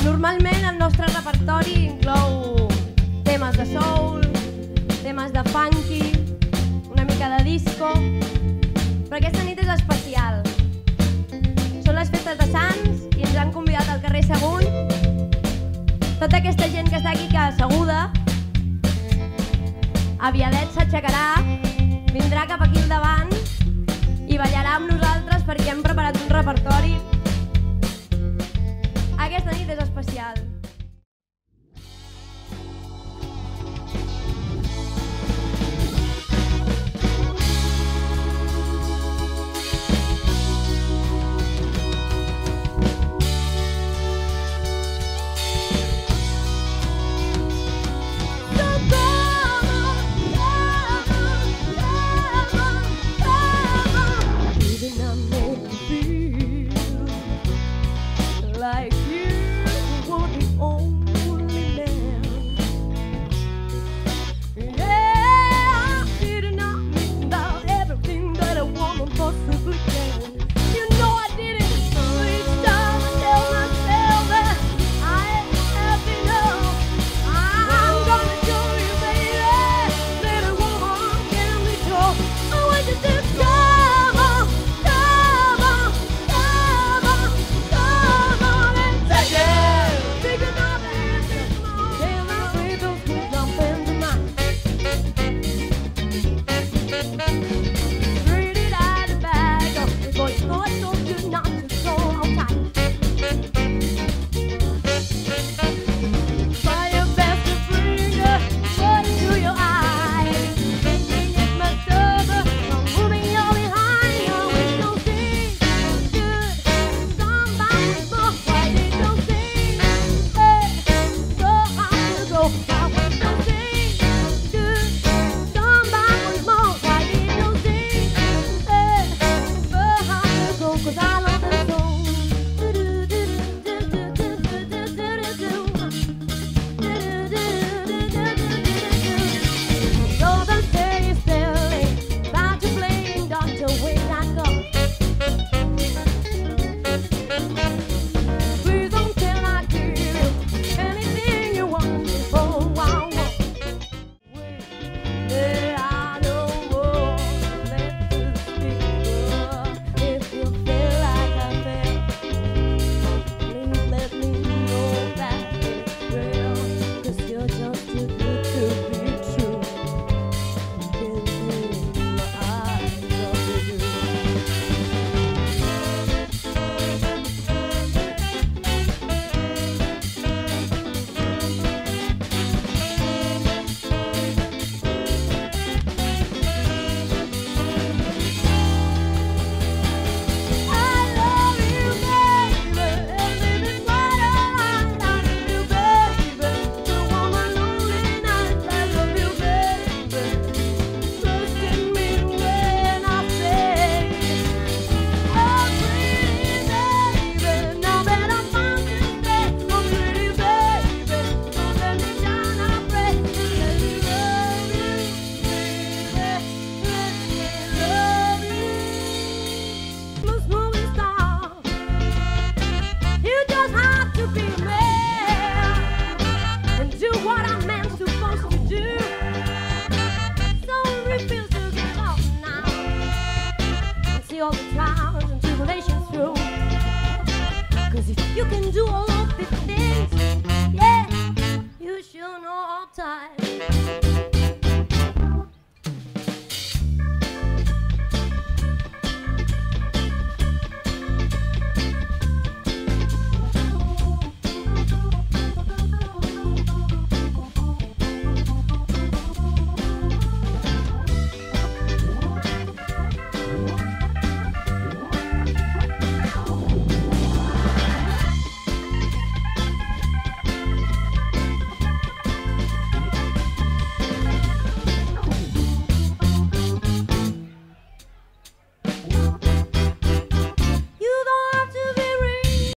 Normalment el nostre repertori inclou temes de soul, temes de funky, una mica de disco, però aquesta nit és especial. Són les festes de Sants i ens han convidat al carrer Sagunt. Tota aquesta gent que està aquí que asseguda, aviadet s'aixecarà, vindrà cap aquí al davant i ballarà amb nosaltres perquè hem preparat un repertori. Aquesta nit és especial. All the trials and tribulations through, 'cause if you can do all of the things, yeah, you should know.